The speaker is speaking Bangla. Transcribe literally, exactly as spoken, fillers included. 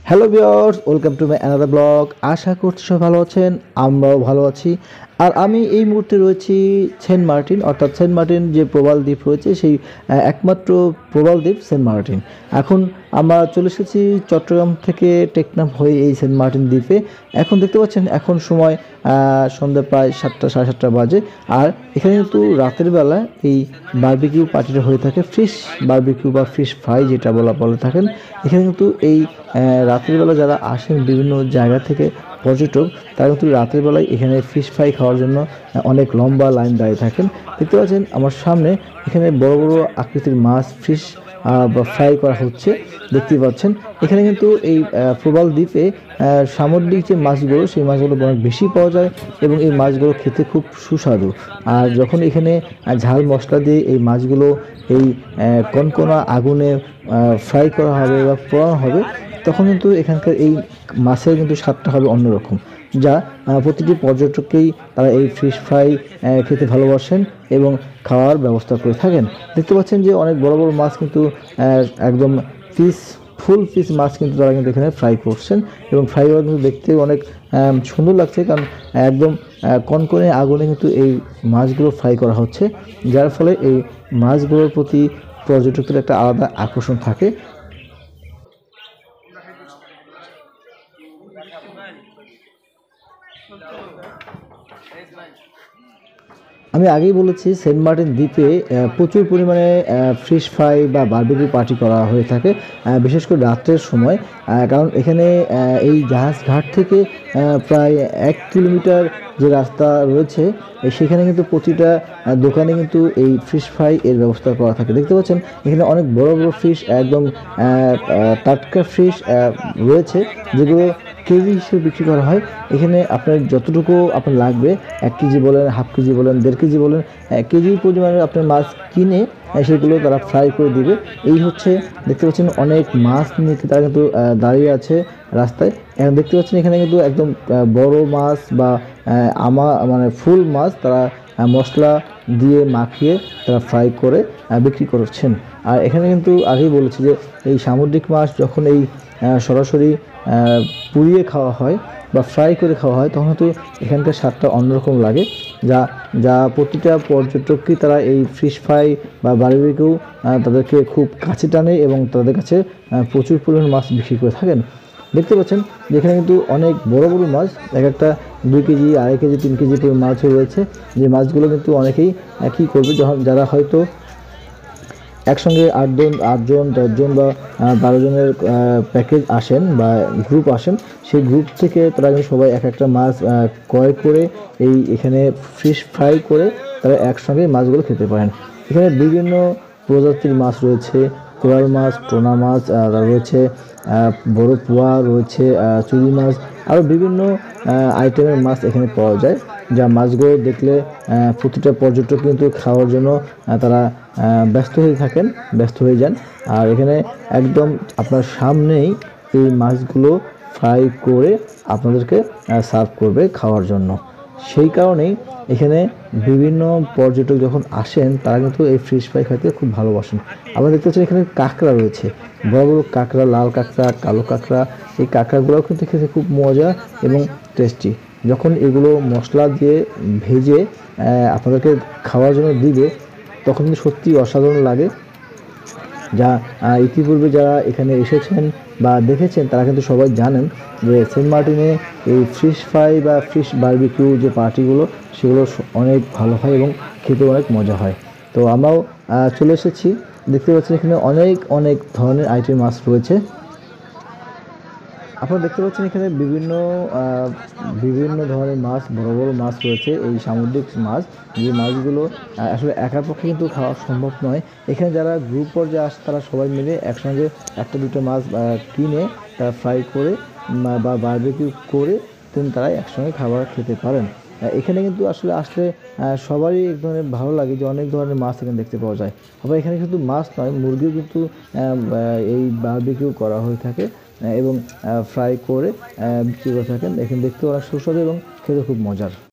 Hello viewers, welcome to my another blog. আশা করছি সবাই ভালো আছেন, আমরাও ভালো আছি। আর আমি এই মুহূর্তে রয়েছি সেন্ট মার্টিন, অর্থাৎ সেন্ট মার্টিন যে প্রবাল দ্বীপ রয়েছে সেই একমাত্র প্রবাল দ্বীপ সেন্ট মার্টিন। এখন আমরা চলে এসেছি চট্টগ্রাম থেকে টেকনাফ হয়ে এই সেন্ট মার্টিন দ্বীপে। এখন দেখতে পাচ্ছেন এখন সময় সন্ধ্যা প্রায় সাতটা সাড়ে সাতটা বাজে। আর এখানে কিন্তু রাতের বেলা এই বারবিকিউ পার্টিটা হয়ে থাকে, ফিশ বারবিকিউ বা ফিশ ফ্রাই যেটা বলা বলে থাকেন। এখানে কিন্তু এই রাতের বেলা যারা আসেন বিভিন্ন জায়গা থেকে পর্যটক, তারা কিন্তু রাতের বেলায় এখানে ফিশ ফ্রাই খাওয়ার জন্য অনেক লম্বা লাইন দাঁড়িয়ে থাকেন। দেখতে পাচ্ছেন আমার সামনে এখানে বড় বড় আকৃতির মাছ ফিশ বা ফ্রাই করা হচ্ছে, দেখতেই পাচ্ছেন। এখানে কিন্তু এই প্রবাল দ্বীপে সামুদ্রিক যে মাছগুলো সেই মাছগুলো অনেক বেশি পাওয়া যায় এবং এই মাছগুলো খেতে খুব সুস্বাদু। আর যখন এখানে ঝাল মশলা দিয়ে এই মাছগুলো এই কনকনা আগুনে ফ্রাই করা হবে বা পোড়ানো হবে, তখন কিন্তু এখানকার এই মাছের কিন্তু স্বাদটা হবে অন্যরকম, যা প্রতিটি পর্যটককেই তারা এই ফিশ ফ্রাই খেতে ভালোবাসেন এবং খাওয়ার ব্যবস্থা করে থাকেন। দেখতে পাচ্ছেন যে অনেক বড় বড় মাছ কিন্তু একদম পিস ফুল পিস মাছ কিন্তু তারা কিন্তু এখানে ফ্রাই করছেন এবং ফ্রাই করা কিন্তু দেখতে অনেক সুন্দর লাগছে, কারণ একদম কনকনে আগুনে কিন্তু এই মাছগুলো ফ্রাই করা হচ্ছে, যার ফলে এই মাছগুলোর প্রতি পর্যটকদের একটা আলাদা আকর্ষণ থাকে। আমি আগেই বলেছি সেন্ট মার্টিন দ্বীপে প্রচুর পরিমাণে ফিশ ফ্রাই বা বারবিকিউ পার্টি করা হয়ে থাকে, বিশেষ করে রাত্রের সময়। কারণ এখানে এই জাহাজ ঘাট থেকে প্রায় এক কিলোমিটার যে রাস্তা রয়েছে সেখানে কিন্তু প্রতিটা দোকানে কিন্তু এই ফিশ ফ্রাই এর ব্যবস্থা করা থাকে। দেখতে পাচ্ছেন এখানে অনেক বড় বড় ফিশ, একদম টাটকা ফিশ রয়েছে, যেগুলো কেজি হিসেবে বিক্রি করা হয়। এখানে আপনার যতটুকু আপনার লাগবে, এক কেজি বলেন, হাফ কেজি বলেন, দেড় কেজি বলেন, কেজি পরিমাণে আপনার মাছ কিনে সেগুলো তারা ফ্রাই করে দিবে। এই হচ্ছে দেখতে পাচ্ছেন অনেক মাছ নিয়ে তারা কিন্তু দাঁড়িয়ে আছে রাস্তায়। এখন দেখতে পাচ্ছেন এখানে কিন্তু একদম বড় মাছ বা আমা মানে ফুল মাছ তারা মশলা দিয়ে মাখিয়ে তারা ফ্রাই করে বিক্রি করছেন। আর এখানে কিন্তু আগেই বলেছি যে এই সামুদ্রিক মাছ যখন এই সরাসরি পুড়িয়ে খাওয়া হয় বা ফ্রাই করে খাওয়া হয়, তখন তো এখানকার স্বাদটা অন্যরকম লাগে, যা যা প্রতিটা পর্যটকই তারা এই ফিশ ফ্রাই বা বারবিকিউ তাদেরকে খুব কাছে টানে এবং তাদের কাছে প্রচুর পরিমাণ মাছ বিক্রি করে থাকেন। দেখতে পাচ্ছেন যেখানে কিন্তু অনেক বড় বড় মাছ, এক একটা দুই কেজি আড়াই কেজি তিন কেজি পরিমাণ মাছও রয়েছে। যে মাছগুলো কিন্তু অনেকেই কী করবে, যখন যারা হয়তো একসঙ্গে আটজন আটজন দশজন বা বারো জনের প্যাকেজ আসেন বা গ্রুপ আসেন, সেই গ্রুপ থেকে তারা কিন্তু সবাই এক একটা মাছ ক্রয় করে এই এখানে ফিশ ফ্রাই করে তারা একসঙ্গে মাছগুলো খেতে পারেন। এখানে বিভিন্ন প্রজাতির মাছ রয়েছে, কোরাল মাছ, টোনা মাছ, রয়েছে বড় পোয়া, রয়েছে চুরি মাছ, আরও বিভিন্ন আইটেমের মাছ এখানে পাওয়া যায়, যা মাছগুলো দেখলে প্রতিটা পর্যটক কিন্তু খাওয়ার জন্য তারা ব্যস্ত হয়ে থাকেন, ব্যস্ত হয়ে যান। আর এখানে একদম আপনার সামনেই এই মাছগুলো ফ্রাই করে আপনাদেরকে সার্ভ করবে খাওয়ার জন্য। সেই কারণেই এখানে বিভিন্ন পর্যটক যখন আসেন তারা কিন্তু এই ফিশ ফ্রাই খেতে খুব ভালোবাসেন। আমরা দেখতে পাচ্ছি এখানে কাঁকড়া রয়েছে, বড় বড় কাঁকড়া, লাল কাঁকড়া, কালো কাঁকড়া। এই কাঁকড়াগুলোও কিন্তু খেতে খুব মজা এবং টেস্টি। যখন এগুলো মশলা দিয়ে ভেজে আপনাদেরকে খাওয়ার জন্য দিবে, তখন কিন্তু সত্যি অসাধারণ লাগে। যা ইতিপূর্বে যারা এখানে এসেছেন বা দেখেছেন তারা কিন্তু সবাই জানেন যে সেন্ট মার্টিনে এই ফিশ ফ্রাই বা ফিশ বারবিকিউ যে পার্টিগুলো সেগুলো অনেক ভালো হয় এবং খেতে অনেক মজা হয়। তো আমরাও চলে এসেছি, দেখতে পাচ্ছেন এখানে অনেক অনেক ধরনের আইটেম মাছ রয়েছে। আপনারা দেখতে পাচ্ছেন এখানে বিভিন্ন বিভিন্ন ধরনের মাছ, বড় বড় মাছ রয়েছে, এই সামুদ্রিক মাছ। যে মাছগুলো আসলে একার পক্ষে কিন্তু খাওয়া সম্ভব নয়। এখানে যারা গ্রুপ পর্যায়ে আসে তারা সবাই মিলে একসঙ্গে একটা দুটো মাছ কিনে তারা ফ্রাই করে বা বারবিকিউ করে কিন্তু তারা একসঙ্গে খাবার খেতে পারেন। এখানে কিন্তু আসলে আসলে সবারই এক ধরনের ভালো লাগে যে অনেক ধরনের মাছ এখানে দেখতে পাওয়া যায়। আবার এখানে শুধু মাছ নয়, মুরগিও কিন্তু এই বারবিকিউ করা হয়ে থাকে এবং ফ্রাই করে বিক্রি করে থাকেন। এখানে দেখতে অনেক সুস্বাদু এবং খেতে খুব মজার।